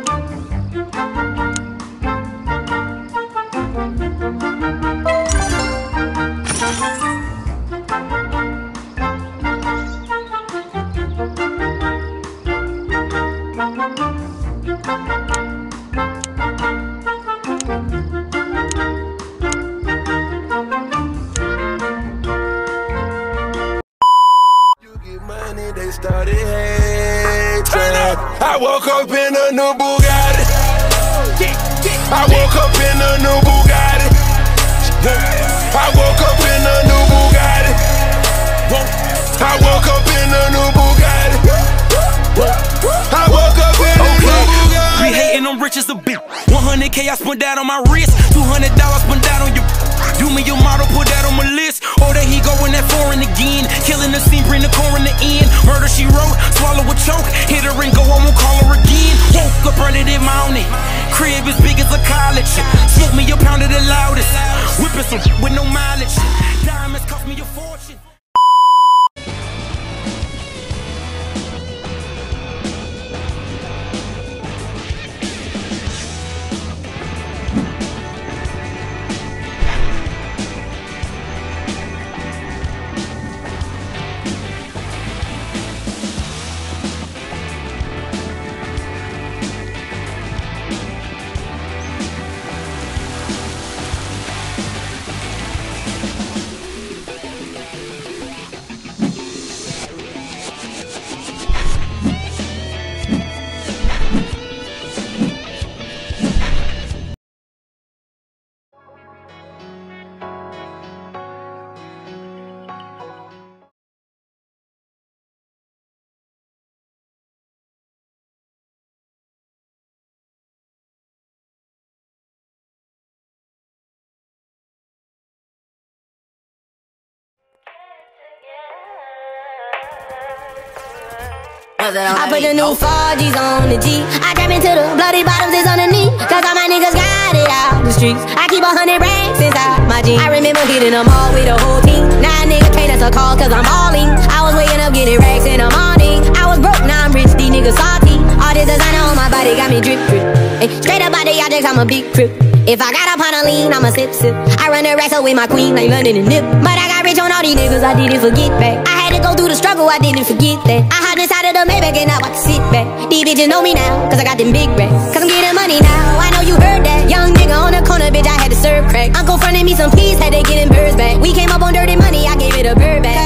They started hating. I woke up in a new Bugatti. I woke up in a new Bugatti. I woke up in a new Bugatti. I woke up in a new Bugatti. I woke up in a new Bugatti. Be hating, I'm rich as a bitch. 100K I spent that on my wrist. $200 spent that on your. Do me your model, put that on my list. Or that he going that foreign again. Killing the scene, bring the core in the end. Murder she wrote, swallow a choke. Hit her and go, I won't call her again. Woke up early this morning. Crib as big as a college. Smoke me a pound of the loudest. Whipping some with no mileage. Diamonds cost me a fortune. I put the new 4Gs on the G. I trap into the bloody bottoms is underneath. Cause all my niggas got it out the streets. I keep 100 racks inside my jeans. I remember hitting them all with the whole team. Now a nigga can't answer calls cause I'm all in. I was waking up getting racks in the morning. I was broke, now I'm rich, these niggas salty. All this designer on my body got me drip drip. Ay, straight up out the objects, I'm a big crip. If I got up on a lean, I'ma sip sip. I run the racks up with my queen like London and Nip. But I got rich on all these niggas, I didn't forget back. I had to go through the struggle, I didn't forget that. I hopped inside of the Maybach and now I can sit back. These bitches know me now, cause I got them big racks. Cause I'm getting money now, I know you heard that. Young nigga on the corner, bitch, I had to serve crack. Uncle fronted me some peas, had to get them birds back. We came up on dirty money, I gave it a bird back.